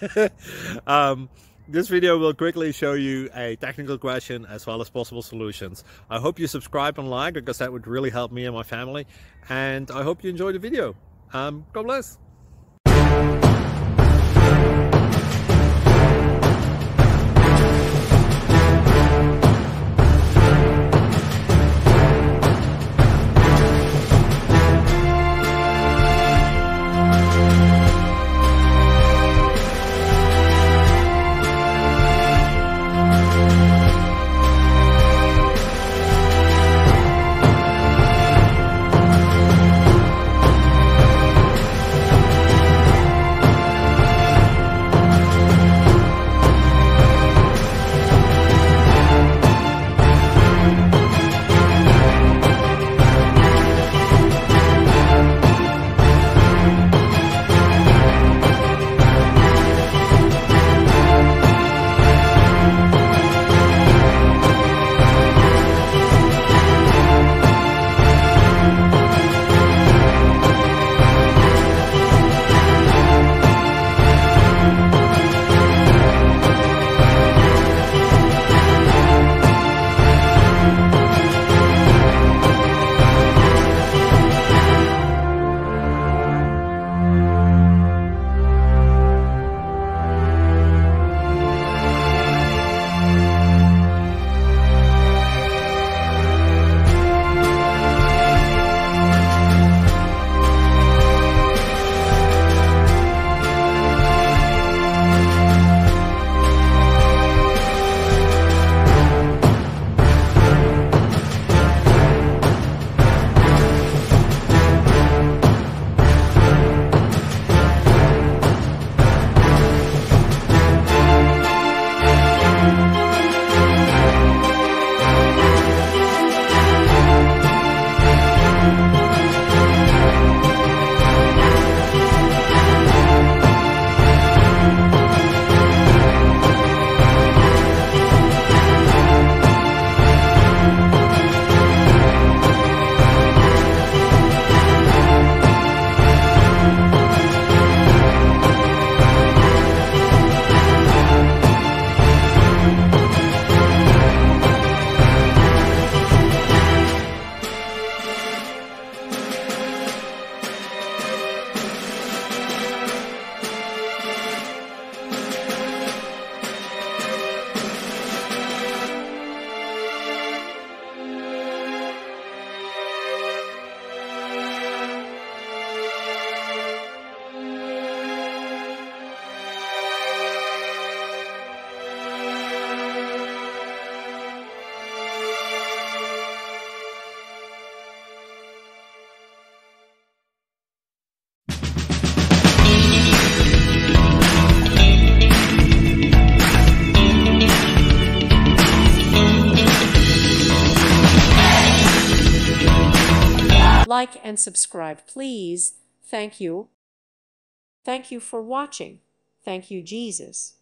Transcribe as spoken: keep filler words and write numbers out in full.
um, this video will quickly show you a technical question as well as possible solutions. I hope you subscribe and like, because that would really help me and my family. And I hope you enjoy the video. Um, God bless. Like and subscribe, please. Thank you. Thank you for watching. Thank you, Jesus.